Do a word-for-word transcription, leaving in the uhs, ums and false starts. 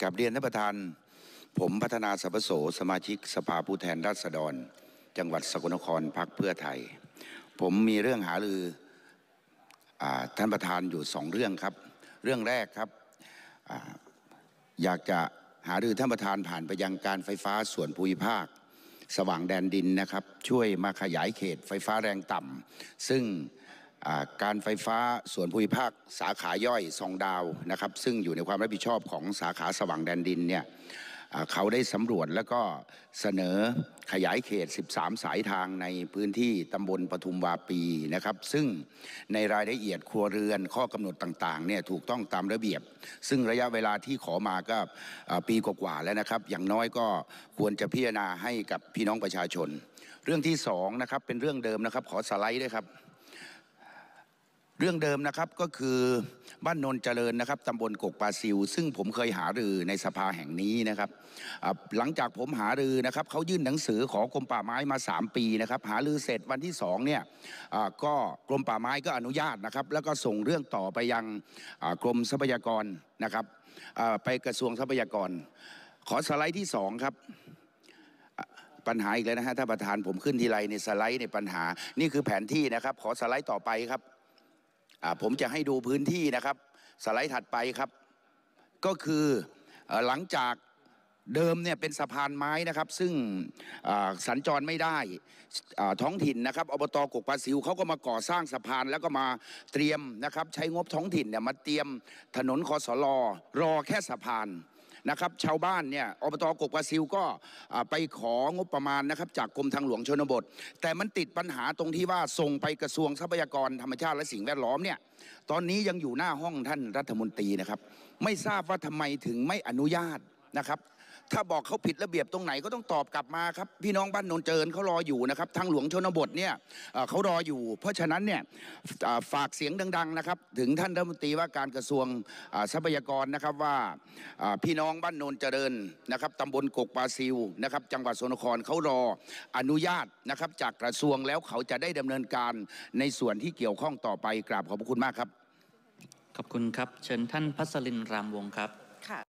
กับเรียนท่านประธานผมพัฒนาสัพโสสมาชิกสภาผู้แทนราษฎรจังหวัดสกลนครพรรคเพื่อไทยผมมีเรื่องหารือท่านประธานอยู่สองเรื่องครับเรื่องแรกครับ อ, อยากจะหารือท่านประธานผ่านไปยังการไฟฟ้าส่วนภูมิภาคสว่างแดนดินนะครับช่วยมาขยายเขตไฟฟ้าแรงต่ำซึ่งการไฟฟ้าส่วนภูมิภาคสาขาย่อยสองดาวนะครับซึ่งอยู่ในความรับผิดชอบของสาขาสว่างแดนดินเนี่ยเขาได้สำรวจแล้วก็เสนอขยายเขตสิบสามสายทางในพื้นที่ตำบลปทุมวาปีนะครับซึ่งในรายละเอียดครัวเรือนข้อกำหนดต่างๆเนี่ยถูกต้องตามระเบียบซึ่งระยะเวลาที่ขอมาก็ปีกว่าๆแล้วนะครับอย่างน้อยก็ควรจะพิจารณาให้กับพี่น้องประชาชนเรื่องที่สองนะครับเป็นเรื่องเดิมนะครับขอสไลด์ด้วยครับเรื่องเดิมนะครับก็คือบ้านนนเจริญนะครับตำบลกกปลาซิวซึ่งผมเคยหารือในสภาแห่งนี้นะครับหลังจากผมหารือนะครับเขายื่นหนังสือขอกรมป่าไม้มาสามปีนะครับหารือเสร็จวันที่สองเนี่ยก็กรมป่าไม้ก็อนุญาตนะครับแล้วก็ส่งเรื่องต่อไปยังกรมทรัพยากรนะครับไปกระทรวงทรัพยากรขอสไลด์ที่สองครับปัญหาอีกแล้วนะฮะท่านประธานผมขึ้นทีไรในสไลด์ในปัญหานี่คือแผนที่นะครับขอสไลด์ต่อไปครับผมจะให้ดูพื้นที่นะครับสไลด์ถัดไปครับก็คือหลังจากเดิมเนี่ยเป็นสะพานไม้นะครับซึ่งสัญจรไม่ได้ท้องถิ่นนะครับอบต.กกปลาซิวเขาก็มาก่อสร้างสะพานแล้วก็มาเตรียมนะครับใช้งบท้องถิ่นเนี่ยมาเตรียมถนนคสล.รอแค่สะพานนะครับชาวบ้านเนี่ยอบต.กกปลาซิวก็ไปของบประมาณนะครับจากกรมทางหลวงชนบทแต่มันติดปัญหาตรงที่ว่าส่งไปกระทรวงทรัพยากรธรรมชาติและสิ่งแวดล้อมเนี่ยตอนนี้ยังอยู่หน้าห้องท่านรัฐมนตรีนะครับไม่ทราบว่าทำไมถึงไม่อนุญาตนะครับถ้าบอกเขาผิดระเบียบตรงไหนก็ต้องตอบกลับมาครับพี่น้องบ้านโนนเจริญเขารออยู่นะครับทางหลวงชนบทเนี่ยเขารออยู่เพราะฉะนั้นเนี่ยฝากเสียงดังๆนะครับถึงท่านรัฐมนตรีว่าการกระทรวงทรัพยากรนะครับว่าพี่น้องบ้านโนนเจริญนะครับตำบลกกปลาซิวนะครับจังหวัดสกลนครเขารออนุญาตนะครับจากกระทรวงแล้วเขาจะได้ดำเนินการในส่วนที่เกี่ยวข้องต่อไปกราบขอบพระคุณมากครับขอบคุณครับเชิญท่านพัสรินทร์รามวงศ์ครับ